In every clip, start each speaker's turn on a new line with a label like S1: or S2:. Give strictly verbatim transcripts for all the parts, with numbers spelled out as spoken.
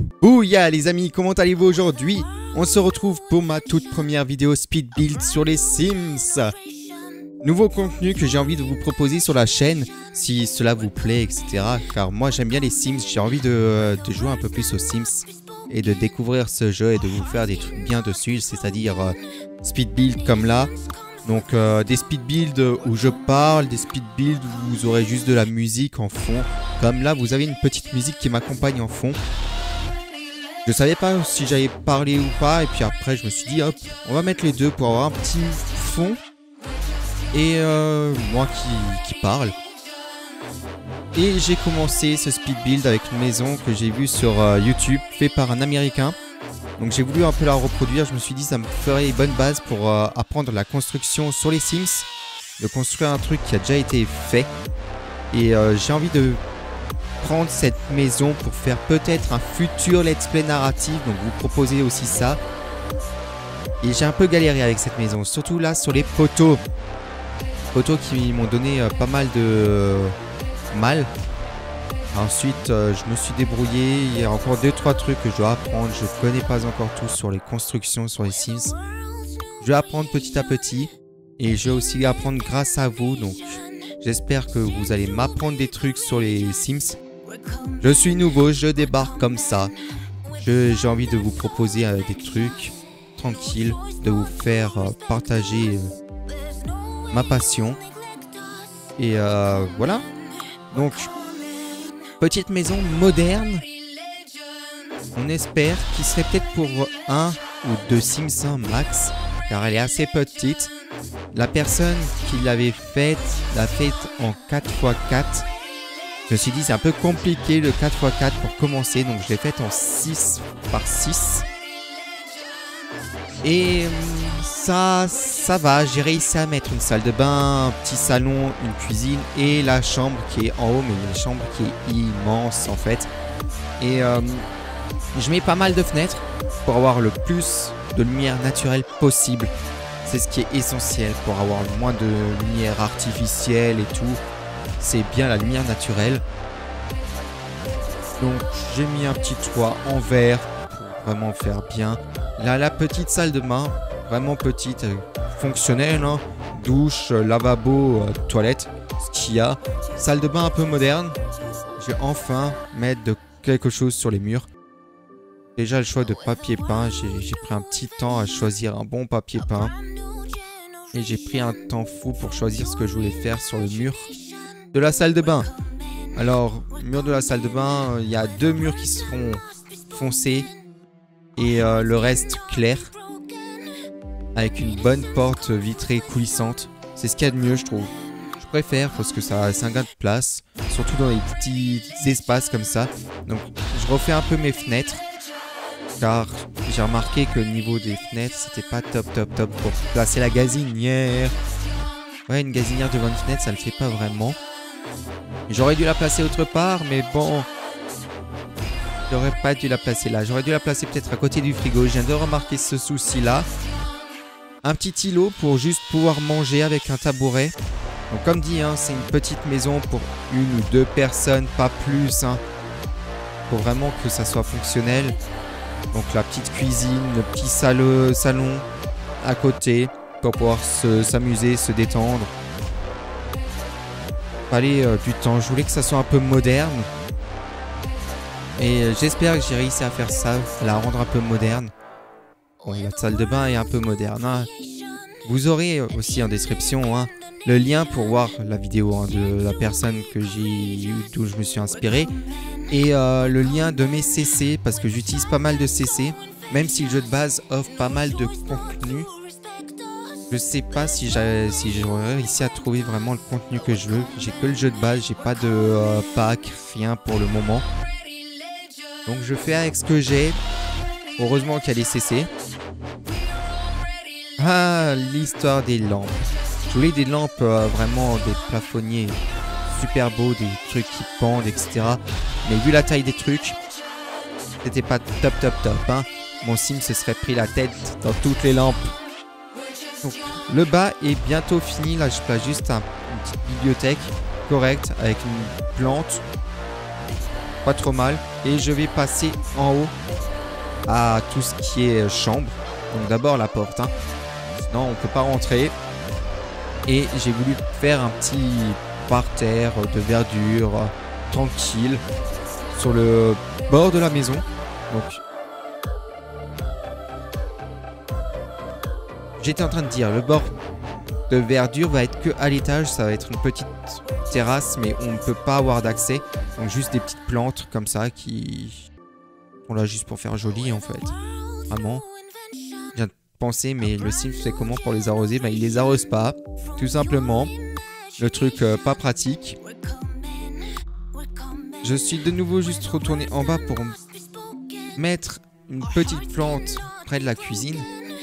S1: Bouya les amis, comment allez-vous aujourd'hui? On se retrouve pour ma toute première vidéo speed build sur les Sims. Nouveau contenu que j'ai envie de vous proposer sur la chaîne, si cela vous plaît, et cetera. Car moi j'aime bien les Sims, j'ai envie de, de jouer un peu plus aux Sims et de découvrir ce jeu et de vous faire des trucs bien dessus, c'est-à-dire euh, speed build comme là. Donc euh, des speed builds où je parle, des speed builds où vous aurez juste de la musique en fond. Comme là, vous avez une petite musique qui m'accompagne en fond. Je savais pas si j'allais parler ou pas, et puis après je me suis dit hop, on va mettre les deux pour avoir un petit fond. Et euh, moi qui, qui parle. Et j'ai commencé ce speed build avec une maison que j'ai vue sur euh, YouTube, fait par un américain. Donc j'ai voulu un peu la reproduire, je me suis dit ça me ferait une bonne base pour euh, apprendre la construction sur les Sims. De construire un truc qui a déjà été fait. Et euh, j'ai envie de prendre cette maison pour faire peut-être un futur let's play narratif. Donc vous proposez aussi ça. Et j'ai un peu galéré avec cette maison, surtout là sur les poteaux. Poteaux qui m'ont donné euh, pas mal de euh, mal. Ensuite, euh, je me suis débrouillé. Il y a encore deux trois trucs que je dois apprendre. Je ne connais pas encore tout sur les constructions sur les Sims. Je vais apprendre petit à petit. Et je vais aussi apprendre grâce à vous. Donc, j'espère que vous allez m'apprendre des trucs sur les Sims. Je suis nouveau, je débarque comme ça. J'ai envie de vous proposer euh, des trucs tranquilles. De vous faire euh, partager euh, ma passion. Et euh, voilà. Donc... petite maison moderne. On espère qu'il serait peut-être pour un ou deux Sims max. Car elle est assez petite. La personne qui l'avait faite l'a faite en quatre par quatre. Je me suis dit c'est un peu compliqué le quatre par quatre pour commencer. Donc je l'ai faite en six par six. Et ça, ça va. J'ai réussi à mettre une salle de bain, un petit salon, une cuisine et la chambre qui est en haut. Mais une chambre qui est immense en fait. Et euh, je mets pas mal de fenêtres pour avoir le plus de lumière naturelle possible. C'est ce qui est essentiel pour avoir le moins de lumière artificielle et tout. C'est bien la lumière naturelle. Donc j'ai mis un petit toit en verre pour vraiment faire bien. Là, la petite salle de bain, vraiment petite, euh, fonctionnelle, hein. Douche, euh, lavabo, euh, toilette, ce qu'il y a. Salle de bain un peu moderne. Je vais enfin mettre de quelque chose sur les murs. Déjà le choix de papier peint, j'ai pris un petit temps à choisir un bon papier peint. Et j'ai pris un temps fou pour choisir ce que je voulais faire sur le mur de la salle de bain. Alors, mur de la salle de bain, il y a deux murs qui seront foncés. Et euh, le reste clair. Avec une bonne porte vitrée coulissante. C'est ce qu'il y a de mieux je trouve. Je préfère parce que ça c'est un gain de place. Surtout dans les petits espaces comme ça. Donc je refais un peu mes fenêtres. Car j'ai remarqué que le niveau des fenêtres c'était pas top top top pour placer la gazinière. Ouais, une gazinière devant une fenêtre ça le fait pas vraiment. J'aurais dû la placer autre part mais bon... j'aurais pas dû la placer là. J'aurais dû la placer peut-être à côté du frigo. Je viens de remarquer ce souci-là. Un petit îlot pour juste pouvoir manger avec un tabouret. Donc comme dit, hein, c'est une petite maison pour une ou deux personnes, pas plus. Hein, pour vraiment que ça soit fonctionnel. Donc la petite cuisine, le petit salon, salon à côté pour pouvoir s'amuser, se, se détendre. Fallait euh, du temps. Je voulais que ça soit un peu moderne. Et j'espère que j'ai réussi à faire ça, à la rendre un peu moderne. Bon, la salle de bain est un peu moderne. Hein. Vous aurez aussi en description hein, le lien pour voir la vidéo hein, de la personne que j'ai eu, d'où je me suis inspiré. Et euh, le lien de mes C C, parce que j'utilise pas mal de C C. Même si le jeu de base offre pas mal de contenu. Je sais pas si j'aurais si réussi à trouver vraiment le contenu que je veux. J'ai que le jeu de base, j'ai pas de euh, pack, rien pour le moment. Donc je fais avec ce que j'ai. Heureusement qu'il y a des C C. Ah, l'histoire des lampes. Je voulais des lampes, euh, vraiment des plafonniers super beaux, des trucs qui pendent, et cetera. Mais vu la taille des trucs, c'était pas top top top. Hein. Mon sim se serait pris la tête dans toutes les lampes. Donc le bas est bientôt fini. Là je place juste un, une petite bibliothèque correcte avec une plante. pas trop mal. Et je vais passer en haut à tout ce qui est chambre. Donc d'abord la porte, hein. Sinon on peut pas rentrer. Et j'ai voulu faire un petit parterre de verdure euh, tranquille sur le bord de la maison. Donc j'étais en train de dire, le bord de verdure va être que à l'étage. Ça va être une petite terrasse, mais on ne peut pas avoir d'accès. Donc juste des petites plantes comme ça qui sont là juste pour faire joli en fait. Vraiment. Je viens de penser, mais le Sims fait comment pour les arroser? Bah, il les arrose pas, tout simplement. Le truc euh, pas pratique. Je suis de nouveau juste retourné en bas pour mettre une petite plante près de la cuisine.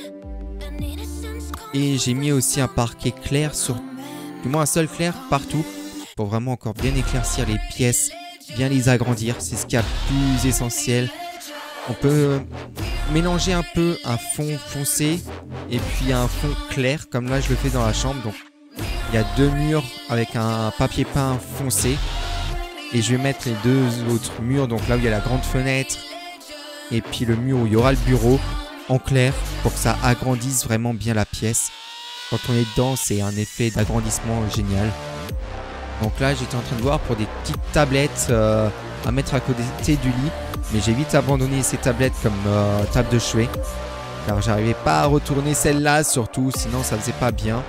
S1: Et j'ai mis aussi un parquet clair sur... Du moins un seul clair partout. Pour vraiment encore bien éclaircir les pièces. Bien les agrandir. C'est ce qui est le plus essentiel. On peut mélanger un peu un fond foncé et puis un fond clair. Comme là je le fais dans la chambre. Donc il y a deux murs avec un papier peint foncé. Et je vais mettre les deux autres murs. Donc là où il y a la grande fenêtre. Et puis le mur où il y aura le bureau. En clair, pour que ça agrandisse vraiment bien la pièce. Quand on est dedans, c'est un effet d'agrandissement génial. Donc là, j'étais en train de voir pour des petites tablettes euh, à mettre à côté du lit. Mais j'ai vite abandonné ces tablettes comme euh, table de chevet. Car j'arrivais pas à retourner celle-là, surtout, sinon ça faisait pas bien.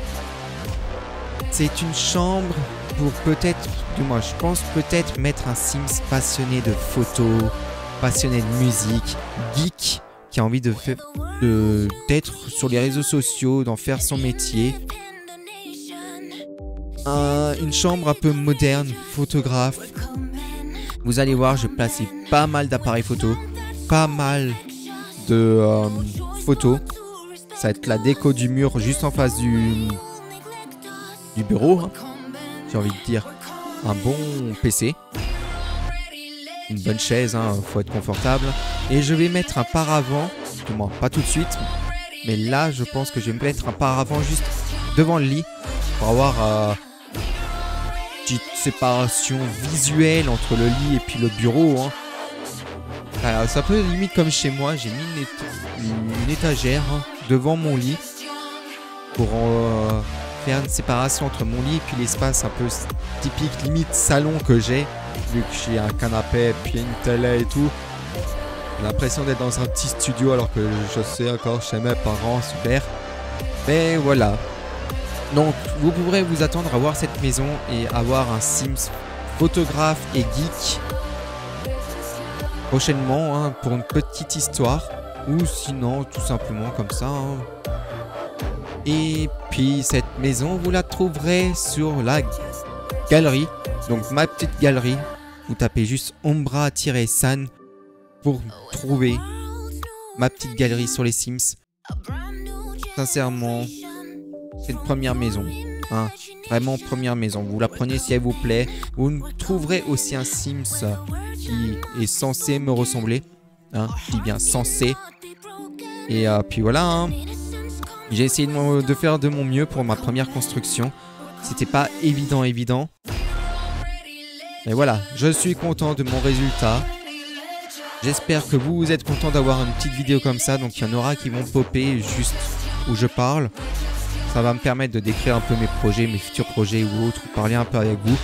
S1: C'est une chambre pour peut-être, du moins je pense peut-être mettre un Sims passionné de photos, passionné de musique, geek, qui a envie de faire de, d'être sur les réseaux sociaux, d'en faire son métier. Un, une chambre un peu moderne, photographe. Vous allez voir, je vais placer pas mal d'appareils photo, pas mal de euh, photos. Ça va être la déco du mur juste en face du, du bureau. Hein. J'ai envie de dire un bon P C. Une bonne chaise, hein, faut être confortable. Et je vais mettre un paravent, du moins pas tout de suite, mais là je pense que je vais mettre un paravent juste devant le lit pour avoir euh, une petite séparation visuelle entre le lit et puis le bureau. Hein. Alors, c'est un peu limite comme chez moi, j'ai mis une, éta une étagère hein, devant mon lit pour euh, faire une séparation entre mon lit et puis l'espace un peu typique limite salon que j'ai. Vu que j'ai un canapé, puis une télé et tout. J'ai l'impression d'être dans un petit studio alors que je sais encore chez mes parents, super. Mais voilà. Donc vous pourrez vous attendre à voir cette maison et avoir un Sims photographe et geek prochainement hein, pour une petite histoire. Ou sinon tout simplement comme ça. Hein. Et puis cette maison vous la trouverez sur la galerie. Donc ma petite galerie, vous tapez juste Ombra-San pour trouver ma petite galerie sur les Sims. Sincèrement, c'est une première maison. Hein, vraiment première maison. Vous la prenez si elle vous plaît. Vous trouverez aussi un Sims qui est censé me ressembler. Hein, je dis bien censé. Et euh, puis voilà. Hein. J'ai essayé de, de faire de mon mieux pour ma première construction. C'était pas évident, évident. Mais voilà, je suis content de mon résultat. J'espère que vous, vous êtes content d'avoir une petite vidéo comme ça. Donc il y en aura qui vont popper juste où je parle. Ça va me permettre de décrire un peu mes projets, mes futurs projets ou autres, ou parler un peu avec vous.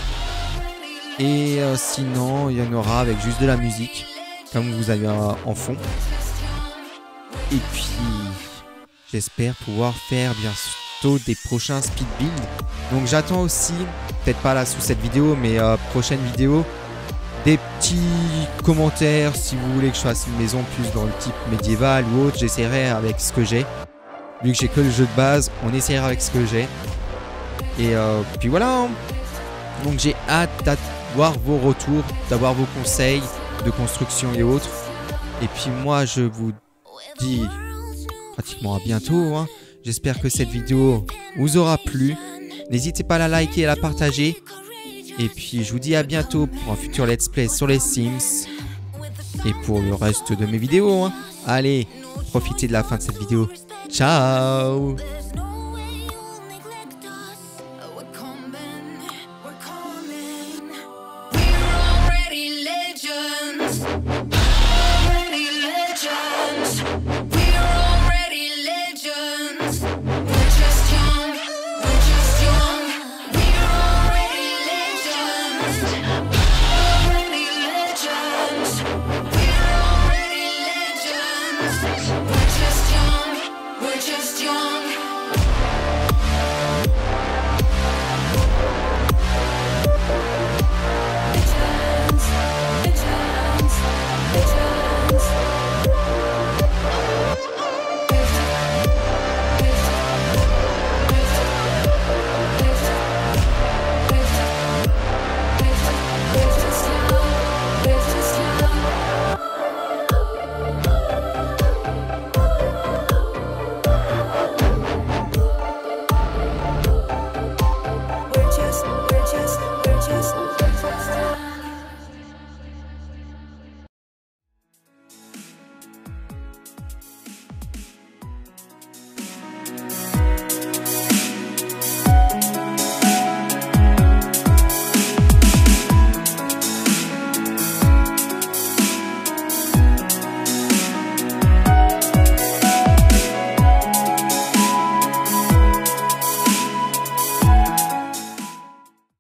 S1: Et euh, sinon, il y en aura avec juste de la musique, comme vous avez en fond. Et puis, j'espère pouvoir faire bientôt des prochains speed build. Donc j'attends aussi, peut-être pas là sous cette vidéo, mais euh, prochaine vidéo, des petits commentaires si vous voulez que je fasse une maison plus dans le type médiéval ou autre. J'essaierai avec ce que j'ai. Vu que j'ai que le jeu de base, on essaiera avec ce que j'ai. Et euh, puis voilà. Donc j'ai hâte d'avoir vos retours, d'avoir vos conseils de construction et autres. Et puis moi je vous dis pratiquement à bientôt. Hein. J'espère que cette vidéo vous aura plu. N'hésitez pas à la liker et à la partager. Et puis je vous dis à bientôt pour un futur let's play sur les Sims. Et pour le reste de mes vidéos. Hein. Allez, profitez de la fin de cette vidéo. Ciao!